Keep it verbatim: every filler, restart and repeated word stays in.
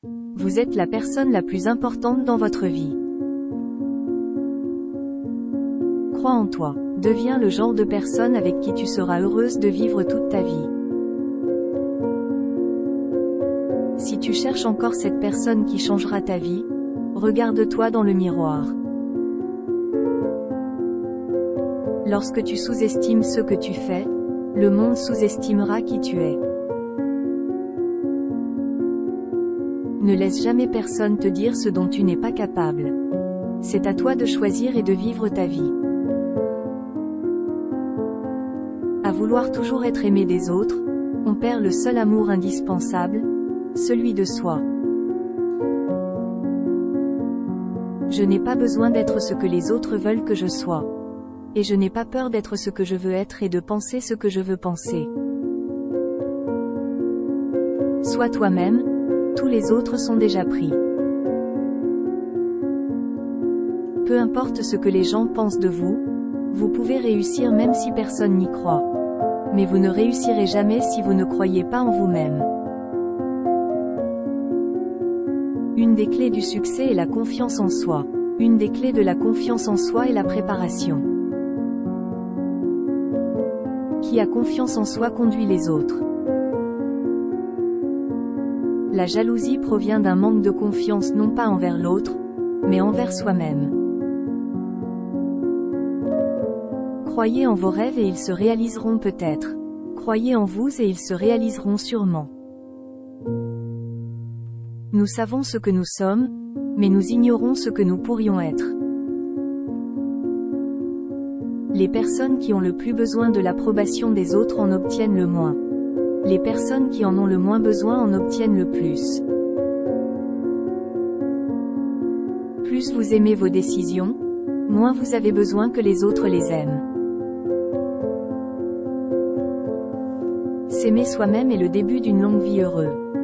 Vous êtes la personne la plus importante dans votre vie. Crois en toi. Deviens le genre de personne avec qui tu seras heureuse de vivre toute ta vie. Si tu cherches encore cette personne qui changera ta vie, regarde-toi dans le miroir. Lorsque tu sous-estimes ce que tu fais, le monde sous-estimera qui tu es. Ne laisse jamais personne te dire ce dont tu n'es pas capable. C'est à toi de choisir et de vivre ta vie. À vouloir toujours être aimé des autres, on perd le seul amour indispensable, celui de soi. Je n'ai pas besoin d'être ce que les autres veulent que je sois. Et je n'ai pas peur d'être ce que je veux être et de penser ce que je veux penser. Sois toi-même, tous les autres sont déjà pris. Peu importe ce que les gens pensent de vous, vous pouvez réussir même si personne n'y croit. Mais vous ne réussirez jamais si vous ne croyez pas en vous-même. Une des clés du succès est la confiance en soi. Une des clés de la confiance en soi est la préparation. Qui a confiance en soi conduit les autres. La jalousie provient d'un manque de confiance non pas envers l'autre, mais envers soi-même. Croyez en vos rêves et ils se réaliseront peut-être. Croyez en vous et ils se réaliseront sûrement. Nous savons ce que nous sommes, mais nous ignorons ce que nous pourrions être. Les personnes qui ont le plus besoin de l'approbation des autres en obtiennent le moins. Les personnes qui en ont le moins besoin en obtiennent le plus. Plus vous aimez vos décisions, moins vous avez besoin que les autres les aiment. S'aimer soi-même est le début d'une longue vie heureuse.